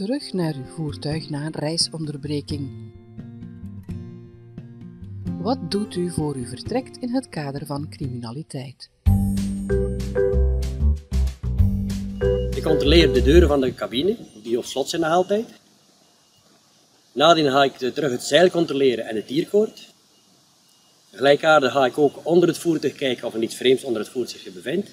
terug naar uw voertuig na een reisonderbreking. Wat doet u voor u vertrekt in het kader van criminaliteit? Ik controleer de deuren van de cabine, die op slot zijn nog altijd. Nadien ga ik terug het zeil controleren en het dierkoord. Gelijkaardig ga ik ook onder het voertuig kijken of er niets vreemds onder het voertuig zich bevindt.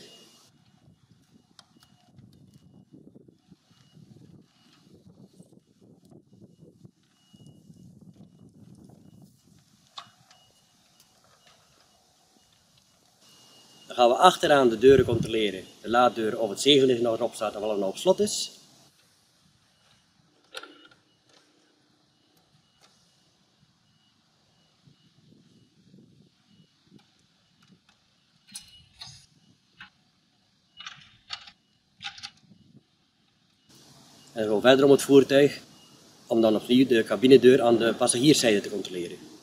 Dan gaan we achteraan de deuren controleren, de laaddeur of het zegellicht nog erop staat en of het nog op slot is. En dan gaan we verder om het voertuig om dan opnieuw de cabinedeur aan de passagierszijde te controleren.